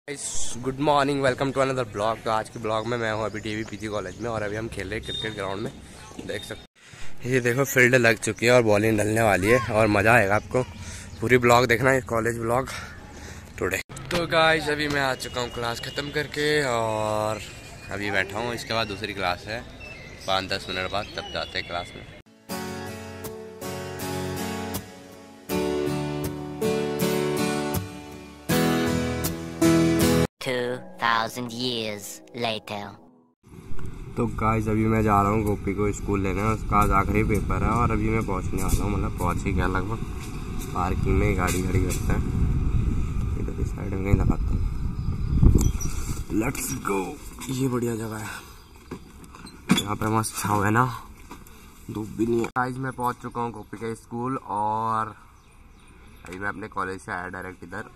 Good morning, welcome to another vlog. तो आज के ब्लॉग में मैं हूँ अभी डीवी पीजी कॉलेज में और अभी हम खेल रहे हैं क्रिकेट ग्राउंड में। देख सकते ये देखो फील्ड लग चुकी है और बॉलिंग डलने वाली है और मज़ा आएगा आपको। पूरी ब्लॉग देखना है, कॉलेज ब्लॉग टुडे। तो गाइस अभी मैं आ चुका हूँ क्लास ख़त्म करके और अभी बैठा हूँ। इसके बाद दूसरी क्लास है 5-10 मिनट बाद, तब जाते हैं क्लास में। 2000 years later. तो गाइस अभी मैं जा रहा हूँ गोपी को स्कूल लेने, उसका आज आखिरी पेपर है और अभी मैं पहुँचने वाला हूँ, मतलब पहुँच ही गया लगभग। पार्किंग में गाड़ी खड़ी करता है, इधर इस साइड में कहीं लगाता हूँ। Let's go. ये बढ़िया जगह है, यहाँ पे मस्त छाव है ना, धूप भी नहीं है। गाइस मैं पहुँच चुका हूँ गोपी के स्कूल और अभी मैं अपने कॉलेज से आया डायरेक्ट इधर।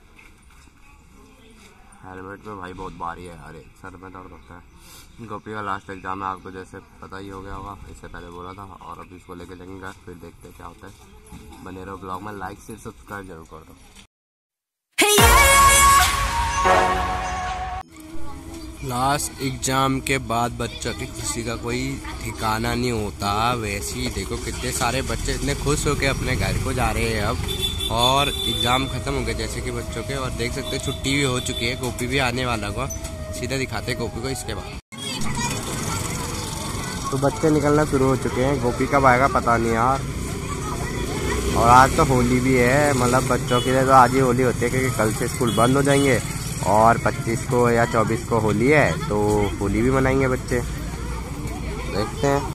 हेलमेट में भाई बहुत भारी है यार, सर में दर्द होता है। गोपी का लास्ट एग्जाम है, आपको जैसे पता ही हो गया होगा, इससे पहले बोला था। और अभी इसको लेके जाएंगे, फिर देखते हैं क्या होता है। बने रहो ब्लॉग में, लाइक शेयर सब्सक्राइब जरूर कर दो। लास्ट एग्जाम के बाद बच्चों की खुशी का कोई ठिकाना नहीं होता। वैसे ही देखो कितने सारे बच्चे इतने खुश होकर अपने घर को जा रहे हैं अब, और एग्ज़ाम ख़त्म हो गए जैसे कि बच्चों के। और देख सकते हैं छुट्टी भी हो चुकी है, गोपी भी आने वाला होगा। सीधा दिखाते हैं गोपी को इसके बाद। तो बच्चे निकलना शुरू हो चुके हैं, गोपी कब आएगा पता नहीं यार। और आज तो होली भी है, मतलब बच्चों के लिए तो आज ही होली होती है, क्योंकि कल से स्कूल बंद हो जाएंगे और 25 को या 24 को होली है, तो होली भी मनाएंगे बच्चे। देखते हैं।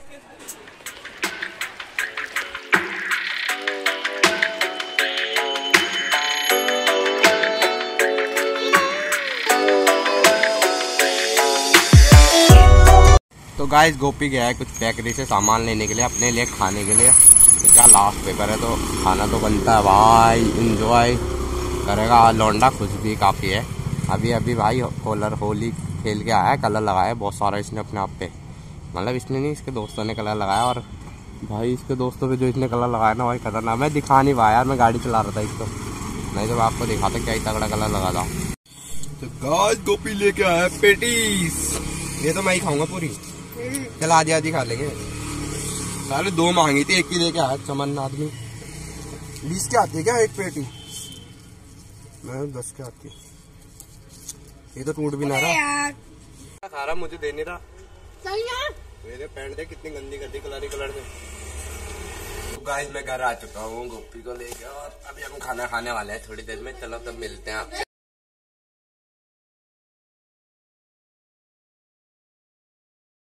तो गाइस गोपी गया है कुछ बेकरी से सामान लेने के लिए, अपने लिए खाने के लिए। क्या लास्ट पेपर है तो खाना तो बनता है भाई, इंजॉय करेगा लौंडा। खुश भी काफ़ी है। अभी भाई कलर होली खेल के आया है, कलर लगाया बहुत सारा इसने अपने आप पे। मतलब इसने नहीं, इसके दोस्तों ने कलर लगाया। और भाई इसके दोस्तों पे जो इसने कलर लगाया ना भाई खतरनाक। मैं दिखा नहीं पाया यार, मैं गाड़ी चला रहा था इसको, नहीं तो आपको दिखाता क्या ही तगड़ा कलर लगा था। तो गाइस गोपी लेके आया पेटीज, ये तो मैं ही खाऊंगा पूरी। चल आधी आधी खा लेंगे। सारे 2 मांगी थी, एक ही लेके आया चमन आदमी। 20 के आती है क्या एक पेटी? मैं 10 के आती। ये तो टूट भी ना रहा। खा रहा, मुझे दे नहीं रहा। मेरे पैंट दे कितनी गंदी कर दी कलर से। तो गाइस मैं घर आ चुका हूँ गोपी को लेके और अभी हम खाना खाने वाले हैं थोड़ी देर में। चलो तब मिलते हैं आपसे।